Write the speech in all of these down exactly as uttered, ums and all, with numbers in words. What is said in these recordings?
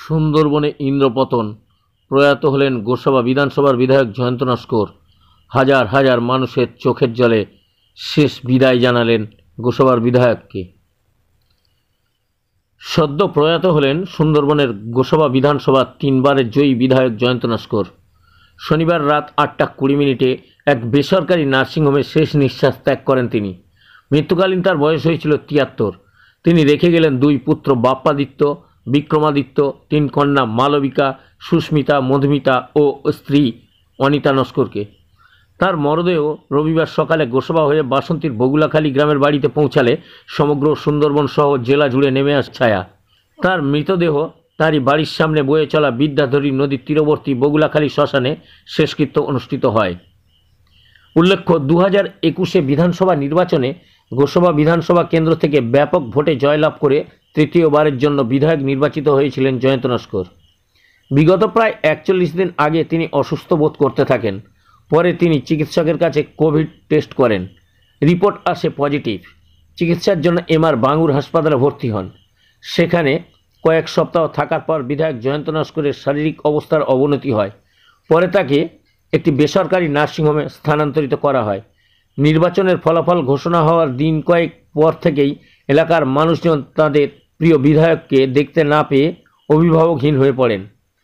সুন্দরবনে ইন্দ্রপতন, প্রয়াত হলেন গোসাবা বিধানসভার বিধায়ক জয়ন্ত নস্কর। হাজার হাজার মানুষের চোখের জলে শেষ বিদায় জানালেন গোসাবার বিধায়ককে। সদ্য প্রয়াত হলেন সুন্দরবনের গোসাবা বিধানসভার তিনবারের জয়ী বিধায়ক জয়ন্ত নস্কর। শনিবার রাত আটটা কুড়ি মিনিটে এক বেসরকারি নার্সিংহোমে শেষ নিঃশ্বাস ত্যাগ করেন তিনি। মৃত্যুকালীন তার বয়স হয়েছিল তিয়াত্তর। তিনি রেখে গেলেন দুই পুত্র বাপ্পাদিত্য, বিক্রমাদিত্য, তিন কন্যা মালবিকা, সুস্মিতা, মধুমিতা ও স্ত্রী অনিতা নস্করকে। তার মরদেহ রবিবার সকালে গোসাবা হয়ে বাসন্তীর বগুলাখালী গ্রামের বাড়িতে পৌঁছালে সমগ্র সুন্দরবন সহ জেলা জুড়ে নেমে আসে ছায়া। তার মৃতদেহ তারই বাড়ির সামনে বয়ে চলা বিদ্যাধরী নদীর তীরবর্তী বগুলাখালী শ্মশানে শেষকৃত্য অনুষ্ঠিত হয়। উল্লেখ্য, দু হাজার একুশে বিধানসভা নির্বাচনে গোসাবা বিধানসভা কেন্দ্র থেকে ব্যাপক ভোটে জয়লাভ করে তৃতীয়বারের জন্য বিধায়ক নির্বাচিত হয়েছিলেন জয়ন্ত নস্কর। বিগত প্রায় একচল্লিশ দিন আগে তিনি অসুস্থ বোধ করতে থাকেন। পরে তিনি চিকিৎসকের কাছে কোভিড টেস্ট করেন। রিপোর্ট আসে পজিটিভ। চিকিৎসার জন্য এম আর বাঙ্গুর হাসপাতালে ভর্তি হন। সেখানে কয়েক সপ্তাহ থাকার পর বিধায়ক জয়ন্ত নস্করের শারীরিক অবস্থার অবনতি হয়। পরে তাকে একটি বেসরকারি নার্সিংহোমে স্থানান্তরিত করা হয়। নির্বাচনের ফলাফল ঘোষণা হওয়ার দিন কয়েক পর থেকেই এলাকার মানুষজন তাদের প্রিয় বিধায়ককে দেখতে না পেয়ে অভিভাবকহীন হয়ে পড়েন।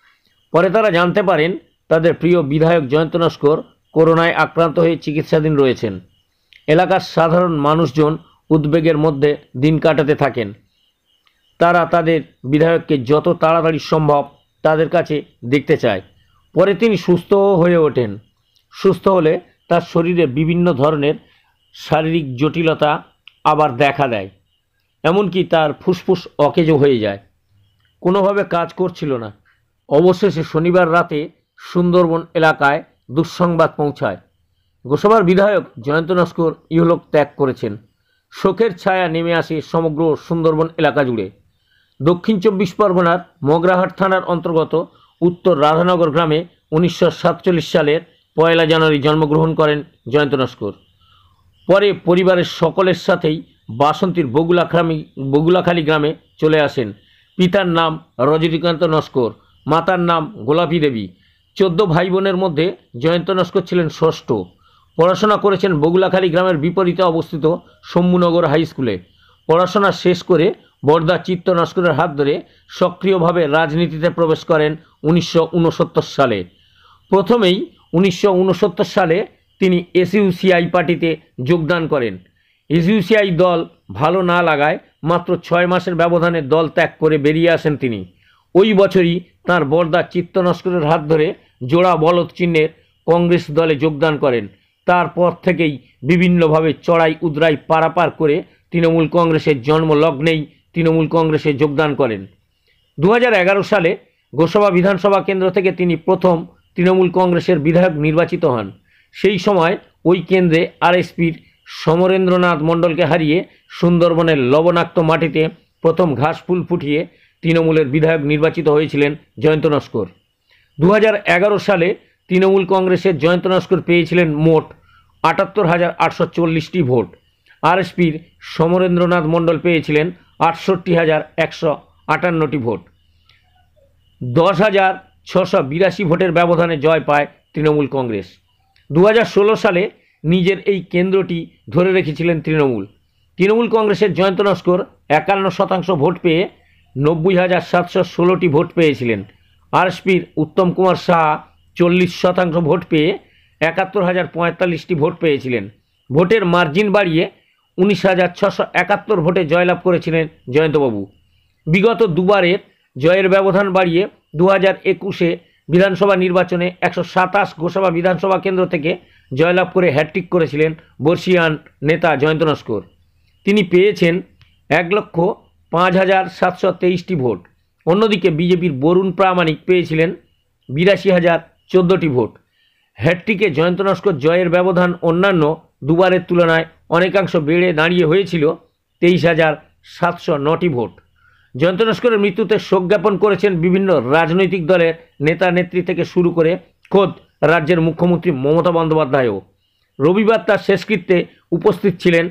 পরে তারা জানতে পারেন তাদের প্রিয় বিধায়ক জয়ন্ত নস্কর করোনায় আক্রান্ত হয়ে চিকিৎসাধীন রয়েছেন। এলাকার সাধারণ মানুষজন উদ্বেগের মধ্যে দিন কাটাতে থাকেন। তারা তাদের বিধায়ককে যত তাড়াতাড়ি সম্ভব তাদের কাছে দেখতে চায়। পরে তিনি সুস্থ হয়ে ওঠেন। সুস্থ হলে তার শরীরে বিভিন্ন ধরনের শারীরিক জটিলতা আবার দেখা দেয়। এমনকি তার ফুসফুস অকেজো হয়ে যায়, কোনোভাবে কাজ করছিল না। অবশেষে শনিবার রাতে সুন্দরবন এলাকায় দুঃসংবাদ পৌঁছায়। গোসাবার বিধায়ক জয়ন্ত নস্কর ইহলোক ত্যাগ করেছেন। শোকের ছায়া নেমে আসে সমগ্র সুন্দরবন এলাকা জুড়ে। দক্ষিণ চব্বিশ পরগনার মগরাহাট থানার অন্তর্গত উত্তর রাধানগর গ্রামে উনিশশো সাতচল্লিশ সালের পয়লা জানুয়ারি জন্মগ্রহণ করেন জয়ন্ত নস্কর। পরে পরিবারের সকলের সাথেই বাসন্তীর বগুলাখালী বগুলাখালী গ্রামে চলে আসেন। পিতার নাম রজনীকান্ত নস্কর, মাতার নাম গোলাপী দেবী। চোদ্দ ভাই বোনের মধ্যে জয়ন্ত নস্কর ছিলেন ষষ্ঠ। পড়াশোনা করেছেন বগুলাখালী গ্রামের বিপরীতে অবস্থিত শম্ভুনগর হাই স্কুলে। পড়াশোনা শেষ করে বরদা চিত্ত নস্করের হাত ধরে সক্রিয়ভাবে রাজনীতিতে প্রবেশ করেন উনিশশো উনসত্তর সালে। প্রথমেই উনিশশো উনসত্তর সালে তিনি এসইউসিআই পার্টিতে যোগদান করেন। এসইউসিআই দল ভালো না লাগায় মাত্র ছয় মাসের ব্যবধানে দল ত্যাগ করে বেরিয়ে আসেন তিনি। ওই বছরই তাঁর বরদা চিত্ত নস্করের হাত ধরে জোড়া বলদ চিহ্নের কংগ্রেস দলে যোগদান করেন। তারপর থেকেই বিভিন্নভাবে চড়াই উদরাই পারাপার করে তৃণমূল কংগ্রেসের জন্মলগ্নেই তৃণমূল কংগ্রেসে যোগদান করেন। দু হাজার এগারো সালে গোসাবা বিধানসভা কেন্দ্র থেকে তিনি প্রথম তৃণমূল কংগ্রেসের বিধায়ক নির্বাচিত হন। সেই সময় ওই কেন্দ্রে আরএসপির সমরেন্দ্রনাথ মণ্ডলকে হারিয়ে সুন্দরবনের লবণাক্ত মাটিতে প্রথম ঘাস ফুল ফুটিয়ে তৃণমূলের বিধায়ক নির্বাচিত হয়েছিলেন জয়ন্ত নস্কর। দু হাজার এগারো সালে তৃণমূল কংগ্রেসের জয়ন্ত নস্কর পেয়েছিলেন মোট আটাত্তর হাজার আটশো চল্লিশটি ভোট। আরএসপির সমরেন্দ্রনাথ মণ্ডল পেয়েছিলেন আটষট্টি হাজার একশো আটান্নটি ভোট। দশ হাজার ছশো বিরাশি ভোটের ব্যবধানে জয় পায় তৃণমূল কংগ্রেস। দু হাজার ষোলো সালে নিজের এই কেন্দ্রটি ধরে রেখেছিলেন তৃণমূল। তৃণমূল কংগ্রেসের জয়ন্ত নস্কর একান্ন শতাংশ ভোট পেয়ে নব্বই হাজার সাতশো ষোলোটি ভোট পেয়েছিলেন। আরএসপির উত্তম কুমার সাহা চল্লিশ শতাংশ ভোট পেয়ে একাত্তর হাজার পঁয়তাল্লিশটি ভোট পেয়েছিলেন। ভোটের মার্জিন বাড়িয়ে উনিশ হাজার ছশো একাত্তর ভোটে জয়লাভ করেছিলেন জয়ন্তবাবু। বিগত দুবারের জয়ের ব্যবধান বাড়িয়ে দু হাজার একুশে বিধানসভা নির্বাচনে একশো সাতাশ গোসাবা বিধানসভা কেন্দ্র থেকে জয়লাভ করে হ্যাট্রিক করেছিলেন বর্ষিয়ান নেতা জয়ন্ত নস্কর। তিনি পেয়েছেন এক লক্ষ পাঁচ হাজার সাতশো তেইশটি ভোট। অন্যদিকে বিজেপির বরুণ প্রামাণিক পেয়েছিলেন বিরাশি হাজার চোদ্দোটি ভোট। হ্যাট্রিকে জয়ন্ত নস্কর জয়ের ব্যবধান অন্যান্য দুবারের তুলনায় অনেকাংশ বেড়ে দাঁড়িয়ে হয়েছিল তেইশ হাজার সাতশো নটি ভোট। জয়ন্ত নস্করের মৃত্যুতে শোক জ্ঞাপন করেছেন বিভিন্ন রাজনৈতিক দলের নেতা নেত্রী থেকে শুরু করে খোদ রাজ্যের মুখ্যমন্ত্রী মমতা বন্দ্যোপাধ্যায়ও। রবিবার তার শেষকৃত্যে উপস্থিত ছিলেন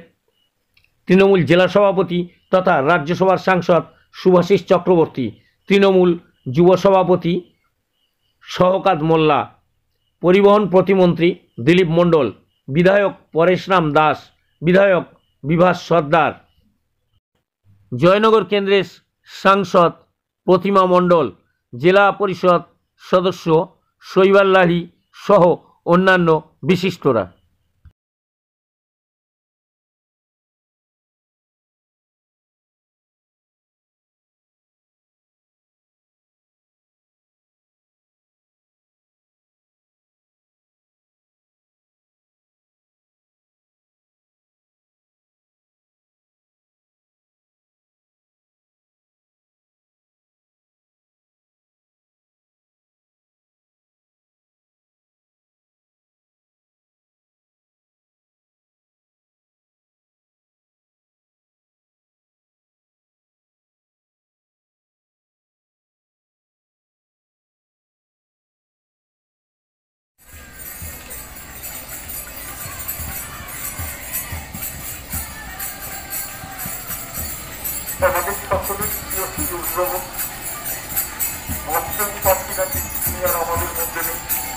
তৃণমূল জেলা সভাপতি তথা রাজ্যসভার সাংসদ শুভাশিস চক্রবর্তী, তৃণমূল যুব সভাপতি শওকত মোল্লা, পরিবহন প্রতিমন্ত্রী দিলীপ মণ্ডল, বিধায়ক পরেশরাম দাস, বিধায়ক বিভাস সর্দার, জয়নগর কেন্দ্রের সাংসদ প্রতিমা মণ্ডল, জেলা পরিষদ সদস্য শৈবাল লাহি সহ অন্যান্য বিশিষ্টরা। আমাদের সকলের প্রিয় প্রিয় অভিভাবক, বছরই পাচ্ছি না তিনি আর আমাদের মধ্যে নেই।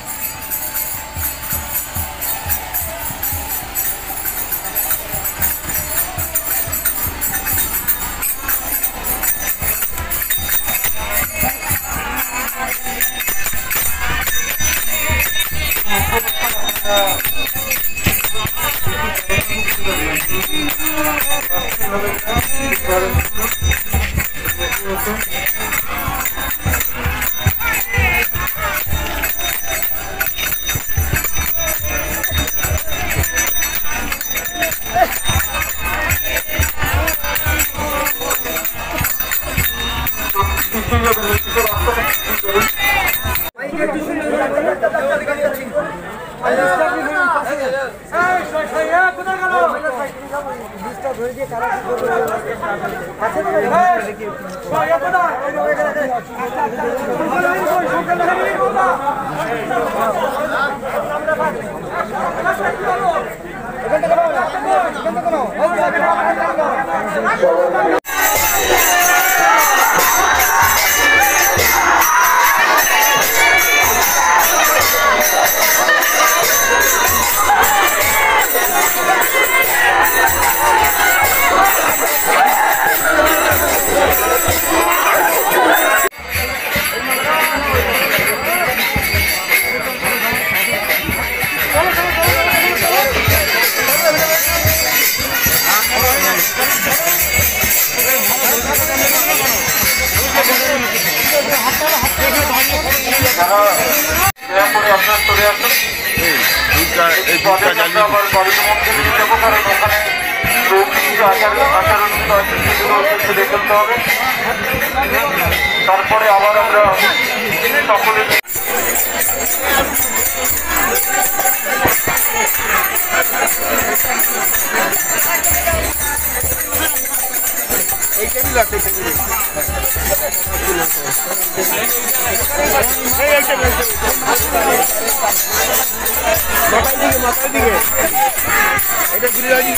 তারপরে আবার আমরা সকলে মাথায় দিকে এটা ঘুরে যাচ্ছি।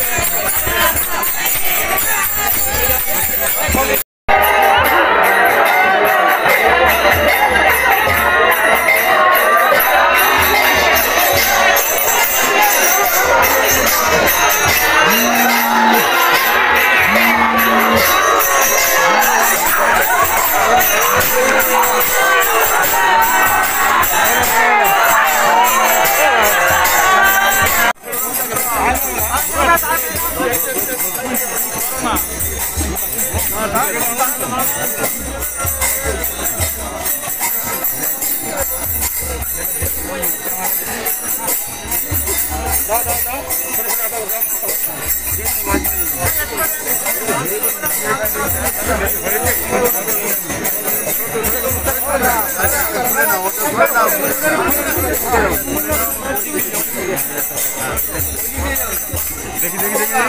দেখি দেখি দেখি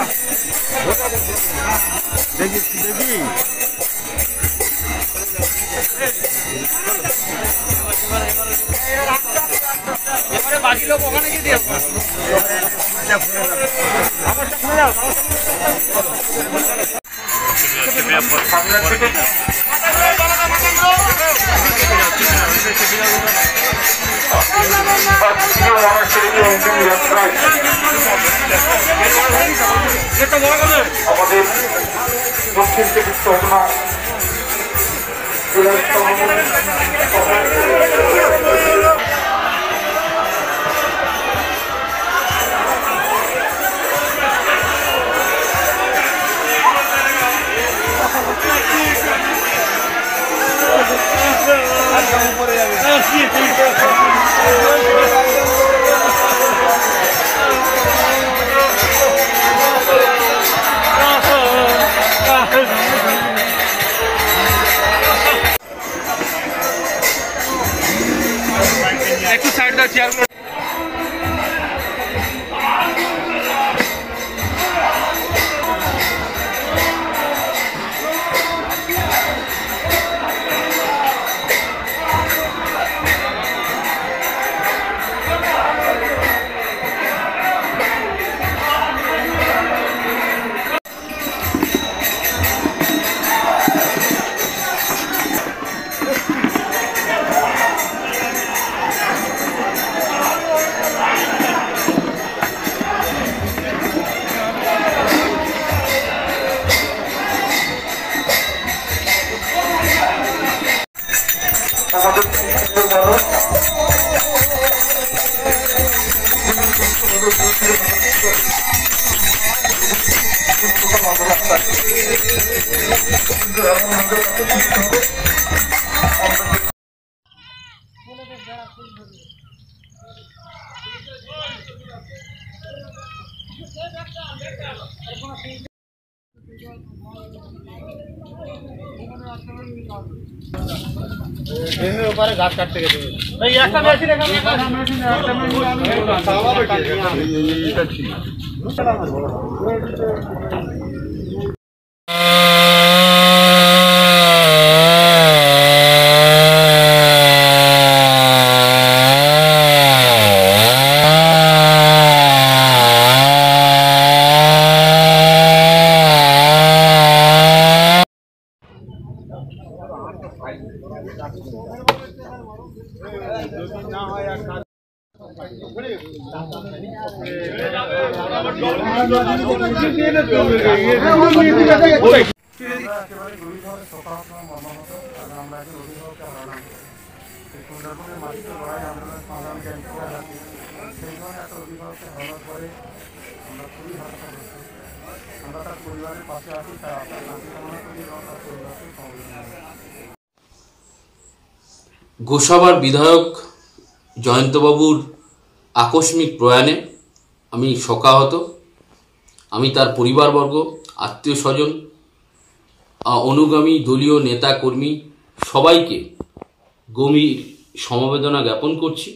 দেখি দেখি এবারে বাকি লোক ওখানে গিয়ে দিয়ে সামনে থেকে আমাদের দক্ষিণ চব্বিশ পরগনা জেলার একটু সাইড দাও চেয়ার আমাদের মানুষ ওপারে গাছ কাটতে গেছে একটা মেশিন একটা মেশিন গোসাবার বিধায়ক জয়ন্তবাবুর আকস্মিক প্রয়াণে আমি শোকাহত। আমি তার পরিবারবর্গ, আত্মীয় স্বজন, অনুগামী দলীয় নেতা কর্মী সবাইকে গভীর সমবেদনা জ্ঞাপন করছি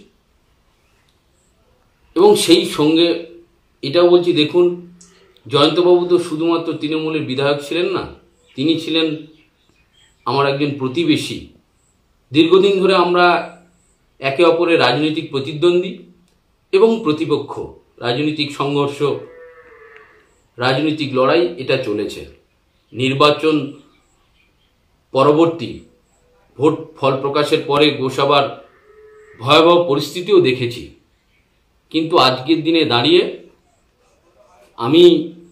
এবং সেই সঙ্গে এটাও বলছি, দেখুন, জয়ন্তবাবু তো শুধুমাত্র তৃণমূলের বিধায়ক ছিলেন না, তিনি ছিলেন আমার একজন প্রতিবেশী। দীর্ঘদিন ধরে আমরা একে অপরের রাজনৈতিক প্রতিদ্বন্দ্বী এবং প্রতিপক্ষ, রাজনৈতিক সংঘর্ষ, রাজনৈতিক লড়াই এটা চলেছে। নির্বাচন পরবর্তী ভোট ফল প্রকাশের পরে গোসাবার ভয়াবহ পরিস্থিতিও দেখেছি, কিন্তু আজকের দিনে দাঁড়িয়ে আমি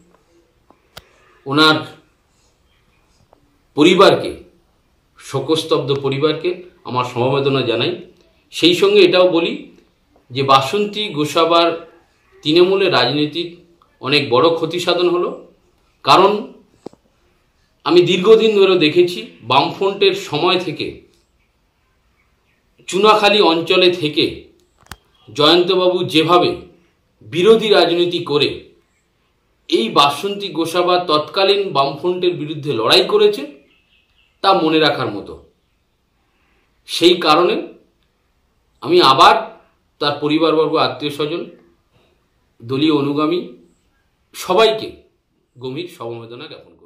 ওনার পরিবারকে, শোকস্তব্ধ পরিবারকে আমার সমবেদনা জানাই। সেই সঙ্গে এটাও বলি যে বাসন্তী গোসাবার তৃণমূলের রাজনীতির অনেক বড় ক্ষতি সাধন হলো, কারণ আমি দীর্ঘদিন ধরে দেখেছি বামফ্রন্টের সময় থেকে চুনাখালী অঞ্চলে থেকে জয়ন্তবাবু যেভাবে বিরোধী রাজনীতি করে এই বাসন্তী গোসাবা তৎকালীন বামফ্রন্টের বিরুদ্ধে লড়াই করেছে তা মনে রাখার মতো। সেই কারণে আমি আবার তার পরিবারবর্গ, আত্মীয় স্বজন, দলীয় অনুগামী সবাইকে গভীর সমবেদনা জ্ঞাপন করি।